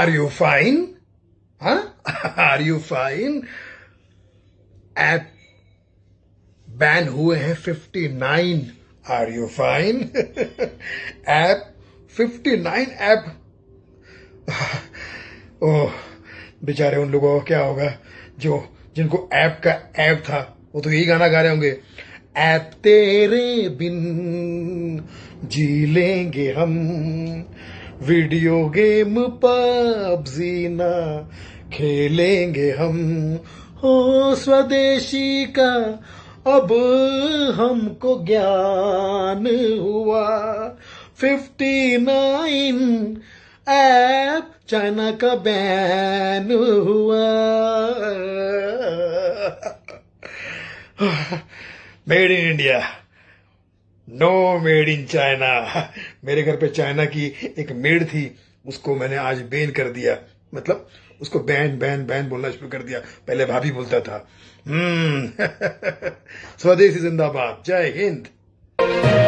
Are you fine? Are you fine? App ban हुए हैं 59। Are you fine? App 59 app. Oh, बेचारे उन लोगों का क्या होगा जिनको ऐप का ऐप था, वो तो यही गाना गा रहे होंगे, ऐप तेरे बिन जी लेंगे हम, वीडियो गेम पबजी ना खेलेंगे हम, हो स्वदेशी का अब हमको ज्ञान हुआ, 59 ऐप चाइना का बैन हुआ। Made in India, no made in China. मेरे घर पे चाइना की एक मेड थी, उसको मैंने आज बैन कर दिया, मतलब उसको बैन बैन बैन बोलना शुरू कर दिया। पहले भाभी बोलता था। स्वदेशी जिंदाबाद, जय हिंद।